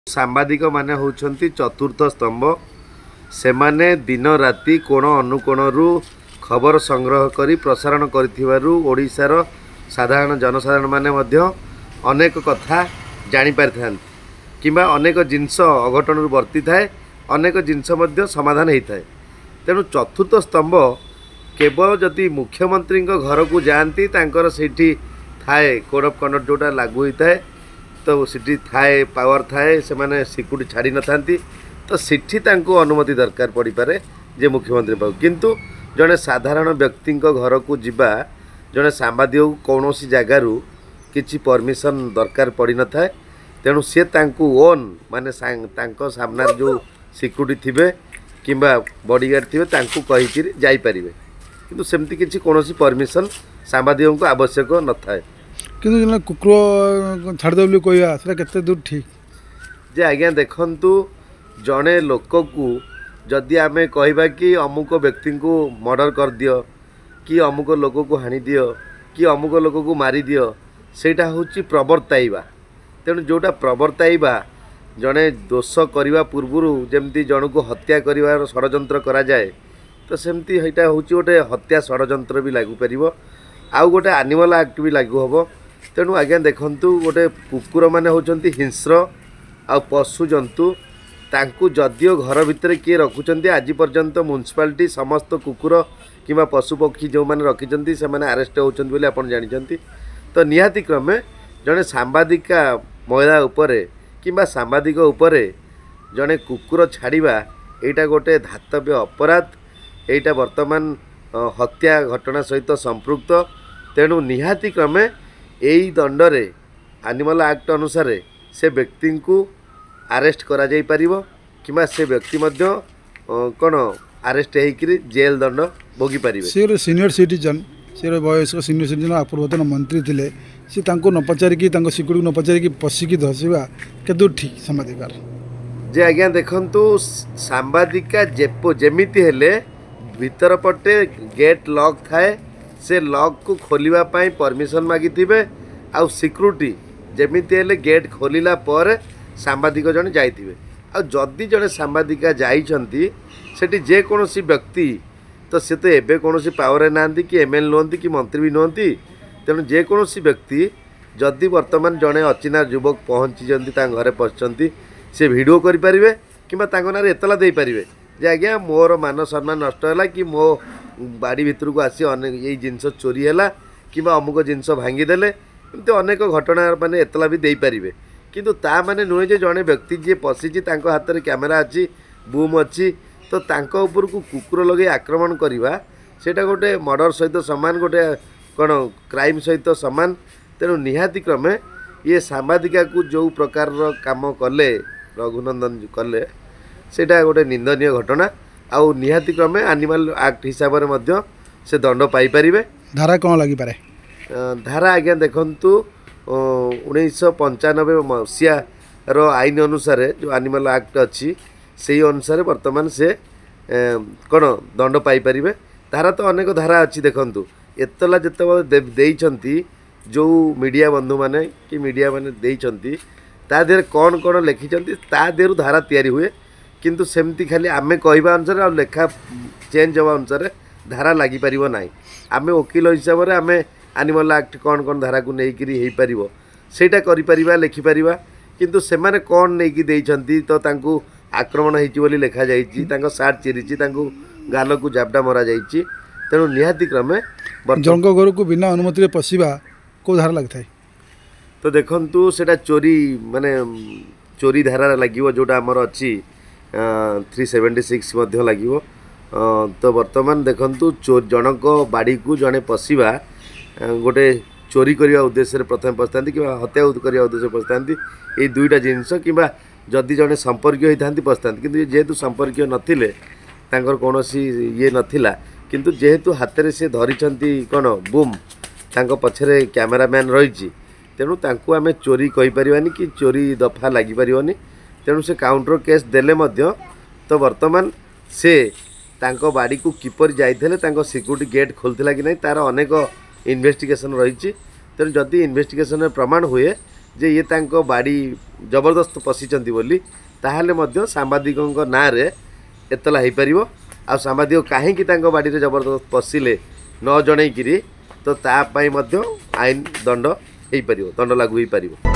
सांबादिक माने होउछंती चतुर्थ स्तंभ से माने दिन राति कोण अनुकोणरू खबर संग्रह करी प्रसारण करिथिबारु ओडिशार साधारण जनसाधारण माने मध्य अनेक कथा जानि पारथान किबा अनेक जिंस अघटन वर्ती थाए अनेक जिंस मध्य समाधान होता तेणु चतुर्थ स्तंभ केवल जदि मुख्यमंत्री घर को जाती तांकर सेठी थाए कोड ऑफ कंडक्ट जोटा लागू होता है तो सिटी थाए पावर थाए से माने सिक्यूरिटी छाड़ी न थांती तो सिठी तांको अनुमति दरकार पड़ी पारे जे मुख्यमंत्री पाऊ किंतु जड़े साधारण व्यक्ति घर को जीवा जड़े सांबादिक को कौन सी जगारू किसी परमिशन दरकार पड़ी न थाए तेणु सी ओन माने सामना जो सिक्यूरिटी थिबे किंबा बॉडीगार्ड थिबे तांको कहिकि जाई परिबे किंतु सेमती किसी कौन परमिशन सांबादिक को आवश्यक न थाए किंतु कुकुर छाड़दे बोली कहवा से केते दूर ठीक जे आज्ञा देखंतु जड़े लोक को जदि आमे कहबा कि अमुक व्यक्ति को मर्डर कर दियो कि अमुक लोक को हानि दियो कि अमुक लोक को मारी दियो सेटा होची प्रवर्ताइबा तेणु जोटा प्रवर्ताइबा जड़े दोष करने पूर्वर जमती जन को हत्या कर षड्यंत्र करा जाए तो सेमती यहाँ हूँ गोटे हत्या षड्यंत्र भी लागू पार आउ गोटे एनिमल एक्ट भी लागू हम तेणु आज्ञा देखंतु गोटे कुकुर माने होचंती हिंस्र आ पशु जंतु तांकु जदियो घर भितर किए रखुचंती आज पर्यंत म्युनिसिपालिटी समस्त कुकुर किंबा पशु पक्षी जो मैंने रखिंट से अरेस्ट होचंती बोली आपण जानिचंती तो निहाती क्रमे जड़े सांबादिका महिला उपरे किंबा सांबादिक उपरे जड़े कुकुर छाड़वा यहाँ गोटे धातव्य अपराध यहाँ वर्तमान हत्या घटना सहित संपृक्त तेणु निहाती क्रमे यही दंडरे एनिमल एक्ट अनुसार से व्यक्ति को अरेस्ट करा जाई परिबो किंबा से व्यक्ति मध्य कौन अरेस्ट होकर जेल दंड भोगी पारिबे से सीनियर सिटीजन से वयस्क सीनियर सिटीजन पूर्वतन मंत्री थे सी न पचारिकी सिक्यूरिटी न पचारिकी पशिकी धसवा के ठीक सांबादिकार जे आज्ञा देखंतु सांबादिका जेमिति हेले भीतर पटे गेट लॉक थाए से लॉक को खोलिबा पाई परमिशन मागी थिबे आ सिक्यूरिटी जेमिति हेले गेट खोलिला पर सांबादिक जने जाइथिबे आ जदि जने सांबादिका जाइछंती सेठी जे कोनोसी व्यक्ति तो से तो एबे कोनोसी पावर नांती कि एमएल नोंती कि मंत्री भी नोंती तेणु जे कोनोसी व्यक्ति जदि वर्तमान जने अचिना युवक पहुँची जंती ता घरे पहुँचती से वीडियो करि परिबे किंबा तांको नारे एतला देई परिबे जे आज्ञा मोर मान सम्मान नष्ट है कि मो बाड़ी भितर को आसी अनेक यही जिनस चोरी है कि अमुक जिनस भांगीदेले एमती अनेक घटना माने एतला भी दे पारे किंतु ता माने नुहे जे जड़े व्यक्ति जी पशिची हाथ में कैमेरा अच्छी बूम अच्छी तो तांको ऊपर को कुकुर लगे आक्रमण करवा सेटा गोटे मर्डर सहित सामान गोटे कौन क्राइम सहित सामान तेणु निहाती क्रमे ये सांबादिका को जो प्रकार काम कले रघुनंदन कले सेटा गोटे निंदनीय घटना आउ निहाती क्रमे एनिमल एक्ट हिसाब से दंड पाई परिबे धारा कौन लगी पारे धारा आज्ञा देखंतु 1995 मसीहार आईन अनुसार जो एनिमल एक्ट अच्छी से अनुसार वर्तमान से कौन दंड पाई परिबे धारा तो अनेक धारा अच्छी देखंतु एतला जिते जो मीडिया बंधु माने कि मीडिया माने देइचंती ता देर कौन कौन लिखिंट ता देर धारा तैयारी हुए किंतु सेमती खाली आमे कहवा अनुसार आ लेखा चेंज हवा अनुसार धारा लगी पारिबो नाही आमे वकील हिसाब से आमे एनिमल एक्ट कौन कौन धारा को लेकिन हो पार सेटा करिपरिबा लिखिपारिबा किंतु सेमाने कौन नहीं देइचंती तो तांकु आक्रमण होइची बोली लिखा जाइची तांको सार्ट चिरिची तांकु गाल को जाबडा मरा जाइची तेणु निहाती क्रमे जंग घर को बिना अनुमति पशिबा को धारा लगता है तो देखंतु सेटा चोरी माने चोरी धारा लागिवो जोटा हमर अछि 376 मध्य लागिवो तो वर्तमान देखंतु जनक बाड़ी को जड़े पशिबा गोटे चोरी करने उद्देश्य प्रथम पशता कि हत्या करने उद्देश्य पशता ये दुईटा जिनस कि जदि जड़े संपर्क होता पशता कि जेहेतु संपर्क नथिले तांकर कौन ये नथिला किंतु जेहेतु हाथ में सी धरी कौन बूम तांको पछरे कैमरामैन रही तेणु तांको आमे चोरी कहीपरानी कि चोरी दफा लगिपारनी तेणु से काउंटर केस देले मध्य तो वर्तमान से तांको बाड़ी को किपर जाइथिले तांको सिक्यूरिटी गेट खोलथिला कि नहीं तार अनेक इन्वेस्टिगेशन रही तेणु जदि इन्वेस्टिगेशन प्रमाण हुए जे ये तांको बाड़ी जबरदस्त पशिचंती बोली ताहले मध्य सांबादिकଙ୍କ नारे एतला हो पार आ सांबादिक कहीं बाड़ी जबरदस्त पशिले न जनईकि तो तापाई आईन दंड हो पार दंड लागू हो पार।